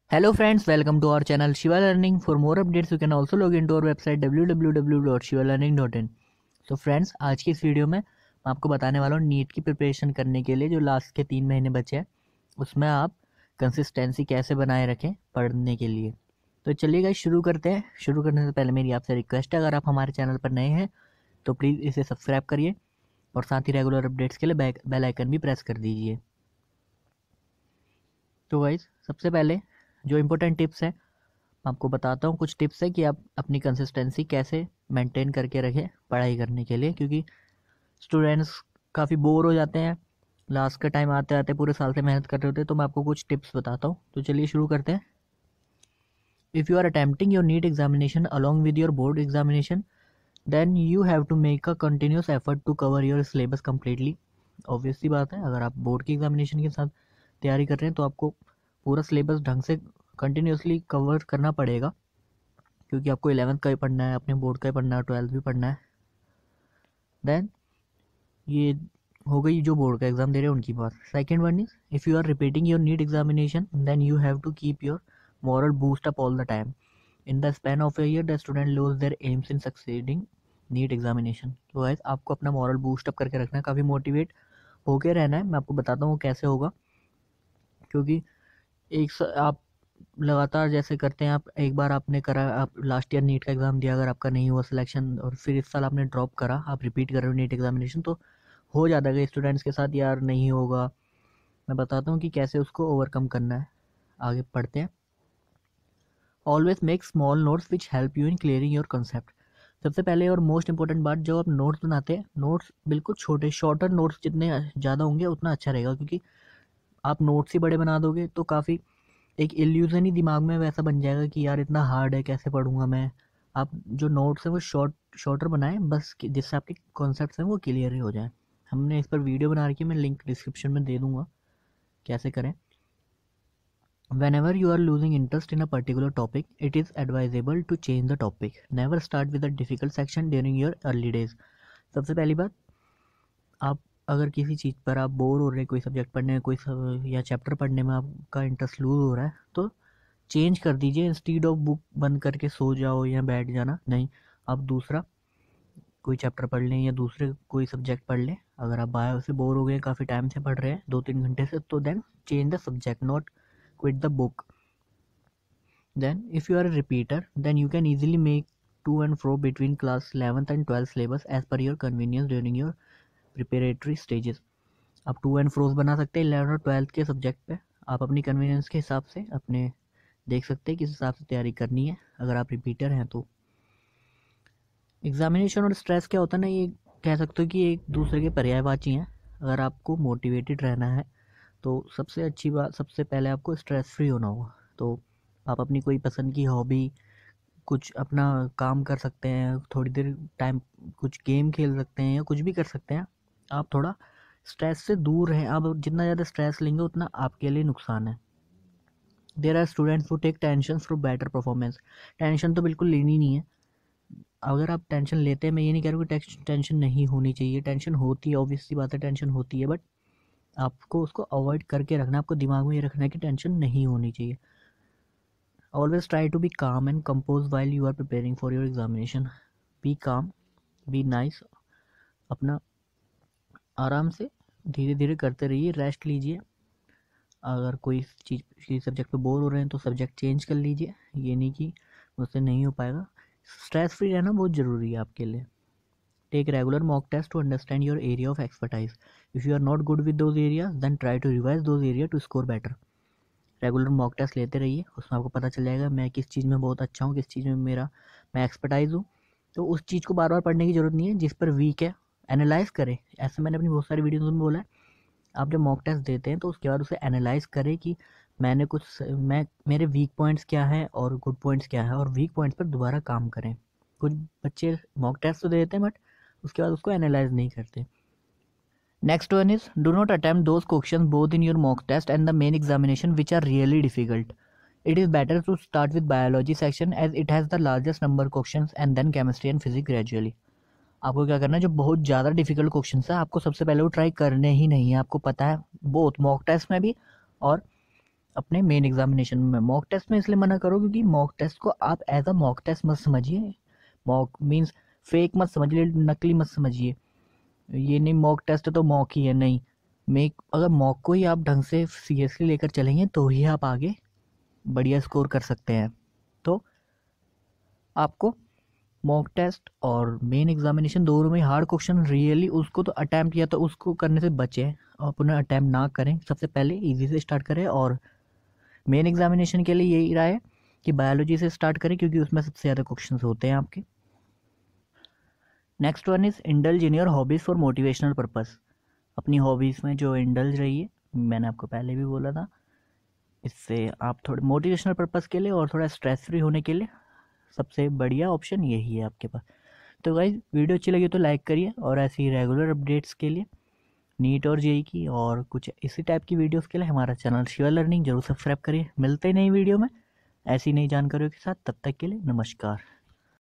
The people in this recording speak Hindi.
Hello friends, welcome to our channel Shiva Learning. For more updates, you can also log into our website www.shivalearning.in. तो फ्रेंड्स, आज की इस वीडियो में मैं आपको बताने वाला हूँ नीट की प्रिपरेशन करने के लिए जो लास्ट के 3 महीने बचे हैं उसमें आप कंसिस्टेंसी कैसे बनाए रखें पढ़ने के लिए। तो चलिए गाइस शुरू करते हैं। शुरू करने से पहले मेरी आपसे रिक्वेस्ट है, अगर आप हमारे चैनल पर नए हैं तो प्लीज़ इसे सब्सक्राइब करिए और साथ ही रेगुलर अपडेट्स के लिए बेल आइकन भी प्रेस कर दीजिए। तो गाइस सबसे पहले जो इम्पोर्टेंट टिप्स है आपको बताता हूँ। कुछ टिप्स है कि आप अपनी कंसिस्टेंसी कैसे मेंटेन करके रखें पढ़ाई करने के लिए, क्योंकि स्टूडेंट्स काफ़ी बोर हो जाते हैं लास्ट का टाइम आते आते, पूरे साल से मेहनत कर रहे होते हैं। तो मैं आपको कुछ टिप्स बताता हूँ। तो चलिए शुरू करते हैं। If you are attempting your NEET examination along with your board examination then you have to make a continuous effort to cover your syllabus completely. Obvious सी बात है, अगर आप बोर्ड की एग्जामिनेशन के साथ तैयारी कर रहे हैं तो आपको पूरा सिलेबस ढंग से कंटिन्यूसली कवर करना पड़ेगा, क्योंकि आपको 11th का भी पढ़ना है, अपने बोर्ड का भी पढ़ना है, 12th भी पढ़ना है। देन ये हो गई जो बोर्ड का एग्जाम दे रहे हैं उनकी बात। Second one is if you are repeating your NEET examination then you have to keep your moral boost up all the time. In the span of a year, the student lose their aims in succeeding NEET examination. तो गाइस आपको अपना मॉरल बूस्ट अप करके रखना है, काफ़ी मोटिवेट होके रहना है। मैं आपको बताता हूँ वो कैसे होगा, क्योंकि आप लगातार जैसे करते हैं, आप एक बार आपने करा, आप लास्ट ईयर नीट का एग्ज़ाम दिया, अगर आपका नहीं हुआ सिलेक्शन और फिर इस साल आपने ड्रॉप करा, आप रिपीट कर रहे हो नीट एग्जामिनेशन, तो हो जाता है स्टूडेंट्स के साथ, यार नहीं होगा। मैं बताता हूँ कि कैसे उसको ओवरकम करना है। आगे पढ़ते हैं। Always make small notes which help you in clearing your concept. सबसे पहले और मोस्ट इंपॉर्टेंट बात, जब आप नोट्स बनाते हैं, नोट्स बिल्कुल छोटे, शॉर्टर नोट्स जितने ज़्यादा होंगे उतना अच्छा रहेगा, क्योंकि आप नोट्स ही बड़े बना दोगे तो काफ़ी एक इल्यूज़न ही दिमाग में वैसा बन जाएगा कि यार इतना हार्ड है, कैसे पढ़ूंगा मैं। आप जो नोट्स हैं वो शॉर्टर बनाएं बस, जिससे आपके कॉन्सेप्ट्स हैं वो क्लियर ही हो जाए। हमने इस पर वीडियो बना रखी है, मैं लिंक डिस्क्रिप्शन में दे दूंगा कैसे करें। Whenever you are losing interest in a particular topic, it is advisable to change the topic. Never start with a difficult section during your early days. सबसे पहली बात, आप अगर किसी चीज़ पर आप बोर हो रहे हैं, कोई सब्जेक्ट पढ़ने में, या चैप्टर पढ़ने में आपका इंटरेस्ट लूज हो रहा है, तो चेंज कर दीजिए। इंस्टीड ऑफ बुक बंद करके सो जाओ या बैठ जाना, नहीं, आप दूसरा कोई चैप्टर पढ़ लें या दूसरे कोई सब्जेक्ट पढ़ लें। अगर आप बायो से बोर हो गए, काफ़ी टाइम से पढ़ रहे हैं, 2-3 घंटे से, तो then change the subject, not quit the book. Then, if you are a repeater, then you can easily make to and fro between class 11th and 12th syllabus as per your convenience during your preparatory stages. आप टू एंड फ्रोज बना सकते हैं 11 और 12th के सब्जेक्ट पे, आप अपनी कन्वीनियंस के हिसाब से अपने देख सकते हैं किस हिसाब से तैयारी करनी है, अगर आप रिपीटर हैं तो। एग्जामिनेशन और स्ट्रेस क्या होता है ना, ये कह सकते हो कि एक दूसरे के पर्यायवाची हैं। अगर आपको मोटिवेटेड रहना है तो सबसे अच्छी बात, सबसे पहले आपको स्ट्रेस फ्री होना होगा। तो आप अपनी कोई पसंद की हॉबी, कुछ अपना काम कर सकते हैं, थोड़ी देर टाइम कुछ गेम खेल सकते हैं या कुछ भी कर सकते हैं। आप थोड़ा स्ट्रेस से दूर रहें। आप जितना ज़्यादा स्ट्रेस लेंगे उतना आपके लिए नुकसान है। There are students who take tension for better performance. Tension तो बिल्कुल लेनी नहीं है। अगर आप टेंशन लेते हैं, मैं ये नहीं कह रहा हूँ कि टेंशन नहीं होनी चाहिए, टेंशन होती है, ऑब्वियस सी बात है टेंशन होती है, बट आपको उसको अवॉइड करके रखना है। आपको दिमाग में ये रखना है कि टेंशन नहीं होनी चाहिए। Always try to be calm and compose while you are preparing for your examination. Be calm, be nice, अपना आराम से धीरे धीरे करते रहिए, रेस्ट लीजिए। अगर कोई चीज़, किसी सब्जेक्ट पे बोर हो रहे हैं तो सब्जेक्ट चेंज कर लीजिए, ये नहीं कि मुझसे नहीं हो पाएगा। स्ट्रेस फ्री रहना बहुत ज़रूरी है आपके लिए। Take regular mock test to understand your area of expertise. If you are not good with those areas then try to revise those area to score better. Regular mock test लेते रहिए, उसमें आपको पता चल जाएगा मैं किस चीज़ में बहुत अच्छा हूँ, किस चीज़ में मैं एक्सपर्टाइज हूँ। तो उस चीज़ को बार बार पढ़ने की ज़रूरत नहीं है, जिस पर वीक है एनालाइज करें। ऐसे मैंने अपनी बहुत सारी वीडियोज़ में बोला है, आप जब मॉक टेस्ट देते हैं तो उसके बाद उसे एनालाइज करें कि मैं मेरे वीक पॉइंट्स क्या हैं और गुड पॉइंट्स क्या है, और वीक पॉइंट्स पर दोबारा काम करें। कुछ बच्चे मॉक टेस्ट तो देते हैं बट उसके बाद उसको एनालाइज नहीं करते। Next one is, do not attempt those questions both in your mock test and the main examination which are really difficult. It is better to start with biology section as it has the largest number of questions and then chemistry and physics gradually. आपको क्या करना है, जो बहुत ज़्यादा डिफिकल्ट क्वेश्चन है आपको सबसे पहले वो ट्राई करने ही नहीं है। आपको पता है बोथ मॉक टेस्ट में भी और अपने मेन एग्जामिनेशन में। मॉक टेस्ट में इसलिए मना करो क्योंकि मॉक टेस्ट को आप एज अ मॉक टेस्ट मत समझिए। मॉक मीन्स फेक मत समझिए, नकली मत समझिए। ये नहीं मॉक टेस्ट तो मॉक ही है, नहीं। मेक अगर मॉक को ही आप ढंग से सीरियसली लेकर चलेंगे तो ही आप आगे बढ़िया स्कोर कर सकते हैं। तो आपको मॉक टेस्ट और मेन एग्जामिनेशन दोनों में हार्ड क्वेश्चन रियली उसको तो अटैम्प्ट या तो उसको करने से बचें और पुनः अटैम्प्ट ना करें। सबसे पहले इजी से स्टार्ट करें और मेन एग्जामिनेशन के लिए यही राय है कि बायोलॉजी से स्टार्ट करें क्योंकि उसमें सबसे ज़्यादा क्वेश्चंस होते हैं आपके। Next one is indulge in your hobbies for motivational purpose. अपनी हॉबीज़ में जो इंडल्ज रहिए, मैंने आपको पहले भी बोला था। इससे आप थोड़े मोटिवेशनल पर्पस के लिए और थोड़ा स्ट्रेस फ्री होने के लिए सबसे बढ़िया ऑप्शन यही है आपके पास। तो गाइस वीडियो अच्छी लगी तो लाइक करिए और ऐसी रेगुलर अपडेट्स के लिए नीट और जेई की और कुछ इसी टाइप की वीडियोस के लिए हमारा चैनल शिवा लर्निंग जरूर सब्सक्राइब करिए। मिलते ही नई वीडियो में ऐसी नई जानकारियों के साथ, तब तक के लिए नमस्कार।